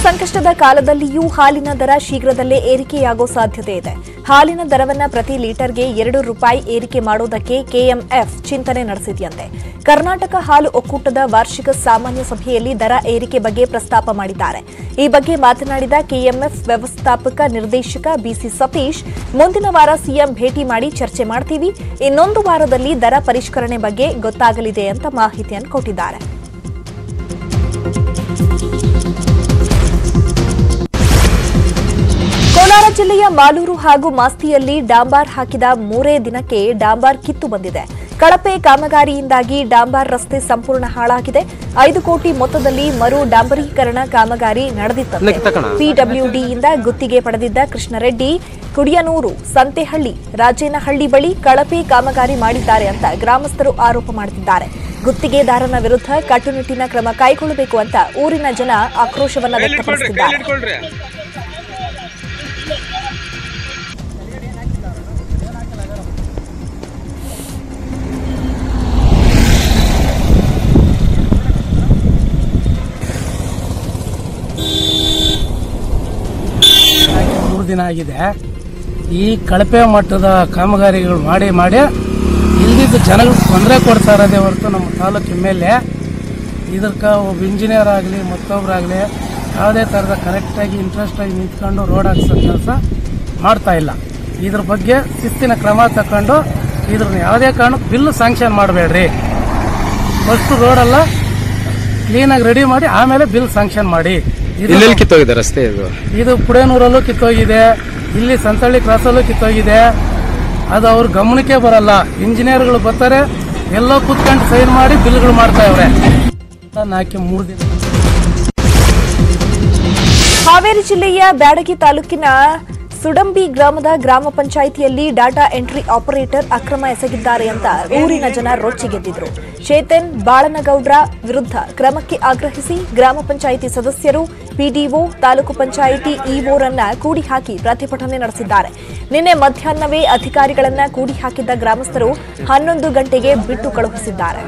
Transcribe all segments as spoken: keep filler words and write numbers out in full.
ಸಂಕಷ್ಟದ ಕಾಲದಲ್ಲಿಯೂ ಹಾಲಿನ ದರ ಶೀಘ್ರದಲ್ಲೇ ಏರಿಕೆಯಾಗೋ ಸಾಧ್ಯತೆ ಇದೆ. ಹಾಲಿನ ದರವನ್ನು ಪ್ರತಿ ಲೀಟರ್ಗೆ ಎರಡು ರೂಪಾಯಿ ಏರಿಕೆ ಮಾಡೋದಕ್ಕೆ ಕೆಎಂಎಫ್ ಚಿಂತನೆ ನಡೆಸಿದೆಯಂತೆ. ಕರ್ನಾಟಕ ಹಾಲು ಒಕ್ಕೂಟದ ವಾರ್ಷಿಕ ಸಾಮಾನ್ಯ ಸಭೆಯಲ್ಲಿ ದರ ಏರಿಕೆ ಬಗ್ಗೆ ಪ್ರಸ್ತಾಪ ಮಾಡಿದ್ದಾರೆ. ಈ ಬಗ್ಗೆ ಮಾತನಾಡಿದ ಕೆಎಂಎಫ್ ವ್ಯವಸ್ಥಾಪಕ ನಿರ್ದೇಶಕ ಬಿಸಿ ಸತೀಶ್, ಮುಂದಿನ ವಾರ ಸಿಎಂ ಭೇಟಿ ಮಾಡಿ ಚರ್ಚೆ ಮಾಡ್ತೀವಿ. ಇನ್ನೊಂದು ವಾರದಲ್ಲಿ ದರ ಪರಿಷ್ಕರಣೆ ಬಗ್ಗೆ ಗೊತ್ತಾಗಲಿದೆ ಅಂತ ಮಾಹಿತಿಯನ್ನು ಕೊಟ್ಟಿದ್ದಾರೆ. ಕೋಲಾರ ಜಿಲ್ಲೆಯ ಮಾಲೂರು ಹಾಗೂ ಮಾಸ್ತಿಯಲ್ಲಿ ಡಾಂಬಾರ್ ಹಾಕಿದ ಮೂರೇ ದಿನಕ್ಕೆ ಡಾಂಬಾರ್ ಕಿತ್ತು ಬಂದಿದೆ. ಕಳಪೆ ಕಾಮಗಾರಿಯಿಂದಾಗಿ ಡಾಂಬಾರ್ ರಸ್ತೆ ಸಂಪೂರ್ಣ ಹಾಳಾಗಿದೆ. ಐದು ಕೋಟಿ ಮೊತ್ತದಲ್ಲಿ ಮರು ಡಾಂಬರೀಕರಣ ಕಾಮಗಾರಿ ನಡೆದಿತ್ತಂತೆ. ಪಿಡಬ್ಲ್ಯೂಡಿಯಿಂದ ಗುತ್ತಿಗೆ ಪಡೆದಿದ್ದ ಕೃಷ್ಣರೆಡ್ಡಿ ಕುಡಿಯನೂರು, ಸಂತೆಹಳ್ಳಿ, ರಾಜೇನಹಳ್ಳಿ ಬಳಿ ಕಳಪೆ ಕಾಮಗಾರಿ ಮಾಡಿದ್ದಾರೆ ಅಂತ ಗ್ರಾಮಸ್ಥರು ಆರೋಪ ಮಾಡುತ್ತಿದ್ದಾರೆ. ಗುತ್ತಿಗೆದಾರನ ವಿರುದ್ಧ ಕಟ್ಟುನಿಟ್ಟಿನ ಕ್ರಮ ಕೈಗೊಳ್ಳಬೇಕು ಅಂತ ಊರಿನ ಜನ ಆಕ್ರೋಶವನ್ನು ವ್ಯಕ್ತಪಡಿಸಿದ್ದಾರೆ. ಮೂರು ದಿನ ಆಗಿದೆ. ಈ ಕಳಪೆ ಮಟ್ಟದ ಕಾಮಗಾರಿಗಳು ಮಾಡಿ ಮಾಡಿ ಇಲ್ಲಿದ್ದು ಜನಗಳಿಗೆ ತೊಂದರೆ ಕೊಡ್ತಾ ಇರೋದೇ ಹೊರತು ನಮ್ಮ ತಾಲೂಕು ಎಮ್ ಎಲ್ ಎ ಇದಕ್ಕೆ ಒಬ್ಬ ಇಂಜಿನಿಯರ್ ಆಗಲಿ ಮತ್ತೊಬ್ಬರಾಗಲಿ ಯಾವುದೇ ಥರದ ಕರೆಕ್ಟಾಗಿ ಇಂಟ್ರೆಸ್ಟಾಗಿ ನಿಂತ್ಕೊಂಡು ರೋಡ್ ಹಾಕ್ಸೋ ಕೆಲಸ ಮಾಡ್ತಾ ಇಲ್ಲ. ಇದ್ರ ಬಗ್ಗೆ ಶಿಸ್ತಿನ ಕ್ರಮ ತಗೊಂಡು ಇದ್ರನ್ನ ಯಾವುದೇ ಕಾರಣಕ್ಕೆ ಬಿಲ್ ಸ್ಯಾಂಕ್ಷನ್ ಮಾಡಬೇಡ್ರಿ. ಫಸ್ಟ್ ರೋಡೆಲ್ಲ ಕ್ಲೀನಾಗಿ ರೆಡಿ ಮಾಡಿ ಆಮೇಲೆ ಬಿಲ್ ಸ್ಯಾಂಕ್ಷನ್ ಮಾಡಿ. ಎಲ್ಲೆಲ್ಲಿ ಕಿತ್ತೋಗಿದೆ ರಸ್ತೆ? ಇದು ಇದು ಪುಡೇನೂರಲ್ಲೂ ಕಿತ್ತೋಗಿದೆ, ಇಲ್ಲಿ ಸಂತಳ್ಳಿ ಕ್ರಾಸಲ್ಲೂ ಕಿತ್ತೋಗಿದೆ. ಅದು ಅವ್ರ ಗಮನಕ್ಕೆ ಬರಲ್ಲ. ಇಂಜಿನಿಯರ್ಗಳು ಬರ್ತಾರೆ, ಎಲ್ಲೋ ಕೂತ್ಕೊಂಡು ಸೈನ್ ಮಾಡಿ ಬಿಲ್ಗಳು ಮಾಡ್ತಾ ಇವ್ರೆ. ನಾಲ್ಕು ಮೂರು ದಿನ. ಹಾವೇರಿ ಜಿಲ್ಲೆಯ ಬ್ಯಾಡಗಿ ತಾಲೂಕಿನ ಸುಡಂಬಿ ಗ್ರಾಮದ ಗ್ರಾಮ ಪಂಚಾಯಿತಿಯಲ್ಲಿ ಡಾಟಾ ಎಂಟ್ರಿ ಆಪರೇಟರ್ ಅಕ್ರಮ ಎಸಗಿದ್ದಾರೆ ಅಂತ ಊರಿನ ಜನ ರೊಚ್ಚಿಗೆದ್ದಿದ್ರು. ಚೇತನ್ ಬಾಳನಗೌಡ್ರ ವಿರುದ್ಧ ಕ್ರಮಕ್ಕೆ ಆಗ್ರಹಿಸಿ ಗ್ರಾಮ ಪಂಚಾಯಿತಿ ಸದಸ್ಯರು, ಪಿಡಿಒ, ತಾಲೂಕು ಪಂಚಾಯಿತಿ ಇಒರನ್ನ ಕೂಡಿ ಹಾಕಿ ಪ್ರತಿಭಟನೆ ನಡೆಸಿದ್ದಾರೆ. ನಿನ್ನೆ ಮಧ್ಯಾಹ್ನವೇ ಅಧಿಕಾರಿಗಳನ್ನ ಕೂಡಿ ಹಾಕಿದ್ದ ಗ್ರಾಮಸ್ಥರು ಹನ್ನೊಂದು ಗಂಟೆಗೆ ಬಿಟ್ಟು ಕಳುಹಿಸಿದ್ದಾರೆ.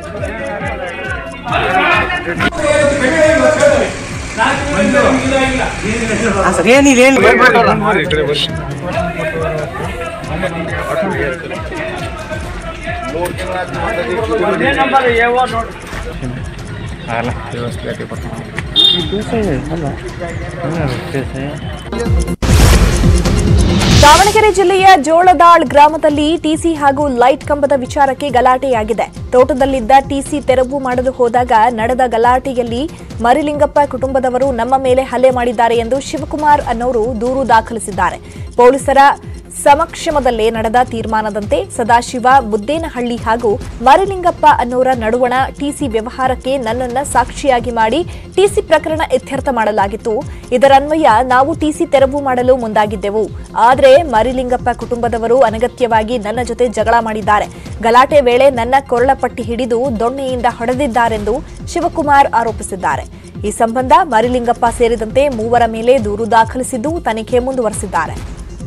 ದಾವಣಗೆರೆ ಜಿಲ್ಲೆಯ ಜೋಳದಾಳ್ ಗ್ರಾಮದಲ್ಲಿ ಟಿಸಿ ಹಾಗೂ ಲೈಟ್ ಕಂಬದ ವಿಚಾರಕ್ಕೆ ಗಲಾಟೆಯಾಗಿದೆ. ತೋಟದಲ್ಲಿದ್ದ ಟಿಸಿ ತೆರವು ಮಾಡಲು ಹೋದಾಗ ನಡೆದ ಗಲಾಟೆಯಲ್ಲಿ ಮರಿಲಿಂಗಪ್ಪ ಕುಟುಂಬದವರು ನಮ್ಮ ಮೇಲೆ ಹಲ್ಲೆ ಮಾಡಿದ್ದಾರೆ ಎಂದು ಶಿವಕುಮಾರ್ ಅನ್ನೋರು ದೂರು ದಾಖಲಿಸಿದ್ದಾರೆ. ಪೊಲೀಸರ ಸಮಕ್ಷಮದಲ್ಲೇ ನಡೆದ ತೀರ್ಮಾನದಂತೆ ಸದಾಶಿವ, ಮುದ್ದೇನಹಳ್ಳಿ ಹಾಗೂ ಮರಿಲಿಂಗಪ್ಪ ಅನ್ನೋರ ನಡುವಣ ಟಿಸಿ ವ್ಯವಹಾರಕ್ಕೆ ನನ್ನನ್ನ ಸಾಕ್ಷಿಯಾಗಿ ಮಾಡಿ ಟಿಸಿ ಪ್ರಕರಣ ಇತ್ಯರ್ಥ ಮಾಡಲಾಗಿತ್ತು. ಇದರನ್ವಯ ನಾವು ಟಿಸಿ ತೆರವು ಮಾಡಲು ಮುಂದಾಗಿದ್ದೆವು. ಆದರೆ ಮರಿಲಿಂಗಪ್ಪ ಕುಟುಂಬದವರು ಅನಗತ್ಯವಾಗಿ ನನ್ನ ಜೊತೆ ಜಗಳ ಮಾಡಿದ್ದಾರೆ. ಗಲಾಟೆ ವೇಳೆ ನನ್ನ ಕೊರಳ ಪಟ್ಟಿ ಹಿಡಿದು ದೊಣ್ಣೆಯಿಂದ ಹೊಡೆದಿದ್ದಾರೆಂದು ಶಿವಕುಮಾರ್ ಆರೋಪಿಸಿದ್ದಾರೆ. ಈ ಸಂಬಂಧ ಮರಿಲಿಂಗಪ್ಪ ಸೇರಿದಂತೆ ಮೂವರ ಮೇಲೆ ದೂರು ದಾಖಲಿಸಿದ್ದು ತನಿಖೆ ಮುಂದುವರೆಸಿದ್ದಾರೆ.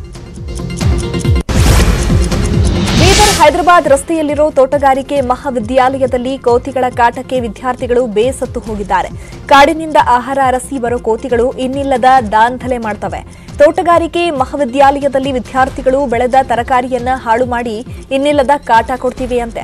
ಬೀದರ್ ಹೈದರಾಬಾದ್ ರಸ್ತೆಯಲ್ಲಿರೋ ತೋಟಗಾರಿಕೆ ಮಹಾವಿದ್ಯಾಲಯದಲ್ಲಿ ಕೋತಿಗಳ ಕಾಟಕ್ಕೆ ವಿದ್ಯಾರ್ಥಿಗಳು ಬೇಸತ್ತು ಹೋಗಿದ್ದಾರೆ. ಕಾಡಿನಿಂದ ಆಹಾರ ಅರಸಿ ಬರೋ ಕೋತಿಗಳು ಇನ್ನಿಲ್ಲದ ದಾಂಧಲೆ ಮಾಡ್ತವೆ. ತೋಟಗಾರಿಕೆ ಮಹಾವಿದ್ಯಾಲಯದಲ್ಲಿ ವಿದ್ಯಾರ್ಥಿಗಳು ಬೆಳೆದ ತರಕಾರಿಯನ್ನ ಹಾಳು ಮಾಡಿ ಇನ್ನಿಲ್ಲದ ಕಾಟ ಕೊಡ್ತಿವೆಯಂತೆ.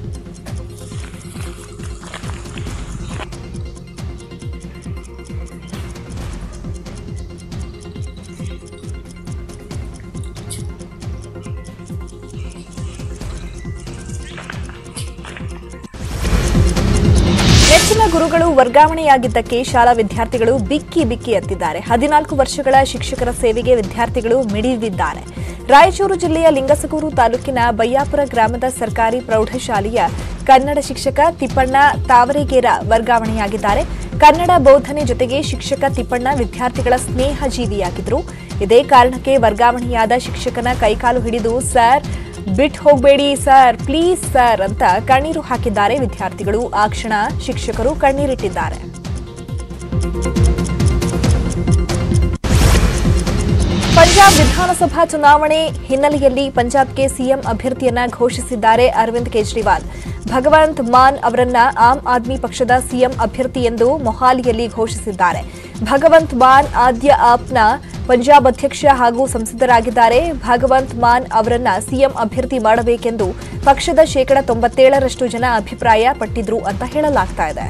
ನೆಚ್ಚಿನ ಗುರುಗಳು ವರ್ಗಾವಣೆಯಾಗಿದ್ದಕ್ಕೆ ಶಾಲಾ ವಿದ್ಯಾರ್ಥಿಗಳು ಬಿಕ್ಕಿ ಬಿಕ್ಕಿ ಎತ್ತಿದ್ದಾರೆ. ಹದಿನಾಲ್ಕು ವರ್ಷಗಳ ಶಿಕ್ಷಕರ ಸೇವೆಗೆ ವಿದ್ಯಾರ್ಥಿಗಳು ಮಿಡಿದಿದ್ದಾರೆ. ರಾಯಚೂರು ಜಿಲ್ಲೆಯ ಲಿಂಗಸಗೂರು ತಾಲೂಕಿನ ಬಯ್ಯಾಪುರ ಗ್ರಾಮದ ಸರ್ಕಾರಿ ಪ್ರೌಢಶಾಲೆಯ ಕನ್ನಡ ಶಿಕ್ಷಕ ತಿಪ್ಪಣ್ಣ ತಾವರೆಗೇರ ವರ್ಗಾವಣೆಯಾಗಿದ್ದಾರೆ. ಕನ್ನಡ ಬೋಧನೆ ಜೊತೆಗೆ ಶಿಕ್ಷಕ ತಿಪ್ಪಣ್ಣ ವಿದ್ಯಾರ್ಥಿಗಳ ಸ್ನೇಹ ಜೀವಿಯಾಗಿದ್ರು. ಇದೇ ಕಾರಣಕ್ಕೆ ವರ್ಗಾವಣೆಯಾದ ಶಿಕ್ಷಕನ ಕೈಕಾಲು ಹಿಡಿದು ಸರ್ ಬಿಟ್ ಹೋಗಬೇಡಿ ಸರ್, ಪ್ಲೀಸ್ ಸರ್ ಅಂತ ಕಣ್ಣೀರು ಹಾಕಿದ್ದಾರೆ ವಿದ್ಯಾರ್ಥಿಗಳು. ಆ ಕ್ಷಣ ಶಿಕ್ಷಕರು ಕಣ್ಣೀರಿಟ್ಟಿದ್ದಾರೆ. ಪಂಜಾಬ್ ವಿಧಾನಸಭಾ ಚುನಾವಣೆ ಹಿನ್ನೆಲೆಯಲ್ಲಿ ಪಂಜಾಬ್ಗೆ ಸಿಎಂ ಅಭ್ಯರ್ಥಿಯನ್ನ ಘೋಷಿಸಿದ್ದಾರೆ ಅರವಿಂದ್ ಕೇಜ್ರಿವಾಲ್. ಭಗವಂತ್ ಮಾನ್ ಅವರನ್ನ ಆಮ್ ಆದ್ಮಿ ಪಕ್ಷದ ಸಿಎಂ ಅಭ್ಯರ್ಥಿ ಎಂದು ಮೊಹಾಲಿಯಲ್ಲಿ ಘೋಷಿಸಿದ್ದಾರೆ. ಭಗವಂತ್ ಮಾನ್ ಆದ್ಯ ಆಪ್ನ ಪಂಜಾಬ್ ಅಧ್ಯಕ್ಷ ಹಾಗೂ ಸಂಸದರಾಗಿದ್ದಾರೆ. ಭಗವಂತ್ ಮಾನ್ ಅವರನ್ನ ಸಿಎಂ ಅಭ್ಯರ್ಥಿ ಮಾಡಬೇಕೆಂದು ಪಕ್ಷದ ಶೇಕಡ ತೊಂಬತ್ತೇಳರಷ್ಟು ಜನ ಅಭಿಪ್ರಾಯ ಪಟ್ಟಿದ್ರು ಅಂತ ಹೇಳಲಾಗ್ತಾ ಇದೆ.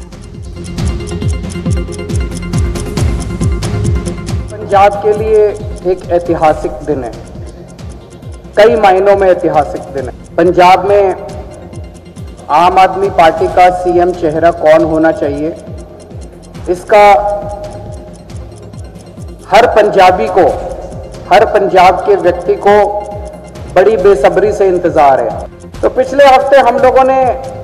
पंजाब के लिए एक ऐतिहासिक दिन है, कई मायनों में ऐतिहासिक दिन है. पंजाब में आम आदमी पार्टी का सीएम चेहरा कौन होना चाहिए, इसका हर पंजाबी को, हर पंजाब के व्यक्ति को बड़ी बेसब्री से इंतजार है. तो पिछले हफ्ते हम लोगों ने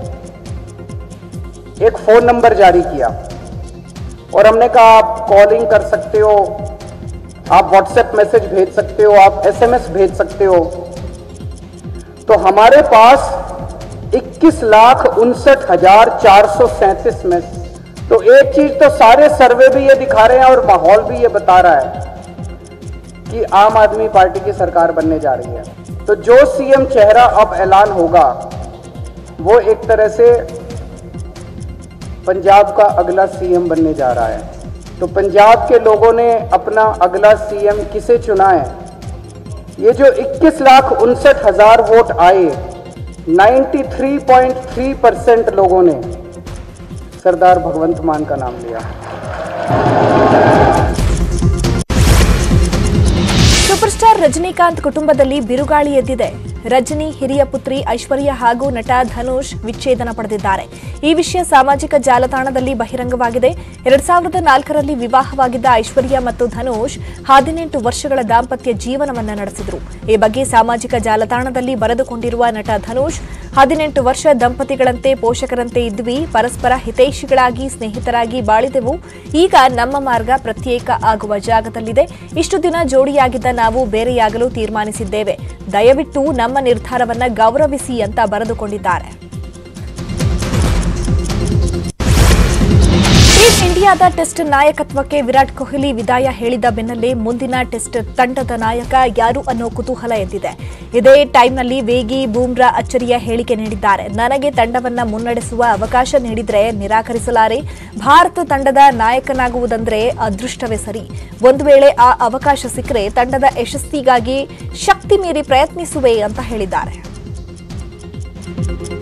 एक फोन नंबर जारी किया और हमने कहा आप कॉलिंग कर सकते हो, आप व्हाट्सएप मैसेज भेज सकते हो, आप एसएमएस भेज सकते हो. तो हमारे पास इक्कीस लाख उनसठ हजार चार सौ सैंतीस में. तो एक चीज तो सारे सर्वे भी ये दिखा रहे हैं और माहौल भी ये बता रहा है कि आम आदमी पार्टी की सरकार बनने जा रही है. तो जो सीएम चेहरा अब ऐलान होगा वो एक तरह से पंजाब का अगला सीएम बनने जा रहा है. तो पंजाब के लोगों ने अपना अगला सीएम किसे चुना है? ये जो इक्कीस लाख उनसठ हजार वोट आए, तिरानवे पॉइंट तीन परसेंट लोगों ने सरदार भगवंत मान का नाम लिया. ಸೂಪರ್ ಸ್ಟಾರ್ ರಜನಿಕಾಂತ್ ಕುಟುಂಬದಲ್ಲಿ ಬಿರುಗಾಳಿ ಎದ್ದಿದೆ. ರಜನಿ ಹಿರಿಯ ಪುತ್ರಿ ಐಶ್ವರ್ಯ ಹಾಗೂ ನಟ ಧನುಷ್ ವಿಚ್ಛೇದನ ಪಡೆದಿದ್ದಾರೆ. ಈ ವಿಷಯ ಸಾಮಾಜಿಕ ಜಾಲತಾಣದಲ್ಲಿ ಬಹಿರಂಗವಾಗಿದೆ. ಎರಡ್ ಸಾವಿರದ ನಾಲ್ಕರಲ್ಲಿ ವಿವಾಹವಾಗಿದ್ದ ಐಶ್ವರ್ಯ ಮತ್ತು ಧನುಷ್ ಹದಿನೆಂಟು ವರ್ಷಗಳ ದಾಂಪತ್ಯ ಜೀವನವನ್ನ ನಡೆಸಿದ್ರು. ಈ ಬಗ್ಗೆ ಸಾಮಾಜಿಕ ಜಾಲತಾಣದಲ್ಲಿ ಬರೆದುಕೊಂಡಿರುವ ನಟ ಧನುಷ್, ಹದಿನೆಂಟು ವರ್ಷ ದಂಪತಿಗಳಂತೆ ಪೋಷಕರಂತೆ ಇದ್ವಿ, ಪರಸ್ಪರ ಹಿತೈಷಿಗಳಾಗಿ ಸ್ನೇಹಿತರಾಗಿ ಬಾಳಿದೆವು. ಈಗ ನಮ್ಮ ಮಾರ್ಗ ಪ್ರತ್ಯೇಕ ಆಗುವ ಜಾಗದಲ್ಲಿದೆ. ಇಷ್ಟು ದಿನ ಜೋಡಿಯಾಗಿದ್ದ ನಾವು ಬೇರೆಯಾಗಲು ತೀರ್ಮಾನಿಸಿದ್ದೇವೆ. ದಯವಿಟ್ಟು ನಮ್ಮ ನಿರ್ಧಾರವನ್ನ ಗೌರವಿಸಿ ಅಂತ ಬರೆದುಕೊಂಡಿದ್ದಾರೆ. ಟೀಮ್ ಇಂಡಿಯಾದ ಟೆಸ್ಟ್ ನಾಯಕತ್ವಕ್ಕೆ ವಿರಾಟ್ ಕೊಹ್ಲಿ ವಿದಾಯ ಹೇಳಿದ ಬೆನ್ನಲ್ಲೇ ಮುಂದಿನ ಟೆಸ್ಟ್ ತಂಡದ ನಾಯಕ ಯಾರು ಅನ್ನೋ ಕುತೂಹಲ ಎದ್ದಿದೆ. ಇದೇ ಟೈಮ್ನಲ್ಲಿ ವೇಗಿ ಬೂಮ್ರಾ ಅಚ್ಚರಿಯ ಹೇಳಿಕೆ ನೀಡಿದ್ದಾರೆ. ನನಗೆ ತಂಡವನ್ನ ಮುನ್ನಡೆಸುವ ಅವಕಾಶ ನೀಡಿದ್ರೆ ನಿರಾಕರಿಸಲಾರೆ. ಭಾರತ ತಂಡದ ನಾಯಕನಾಗುವುದಂದ್ರೆ ಅದೃಷ್ಟವೇ ಸರಿ. ಒಂದು ವೇಳೆ ಆ ಅವಕಾಶ ಸಿಕ್ಕರೆ ತಂಡದ ಯಶಸ್ಸಿಗಾಗಿ ಶಕ್ತಿ ಮೀರಿ ಪ್ರಯತ್ನಿಸುವೆ ಅಂತ ಹೇಳಿದ್ದಾರೆ.